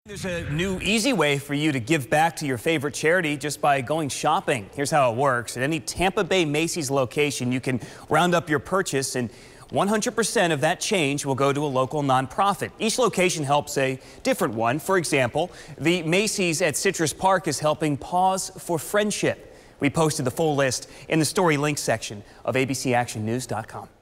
There's a new easy way for you to give back to your favorite charity just by going shopping. Here's how it works. At any Tampa Bay Macy's location, you can round up your purchase and 100% of that change will go to a local nonprofit. Each location helps a different one. For example, the Macy's at Citrus Park is helping Pause for Friendship. We posted the full list in the story link section of abcactionnews.com.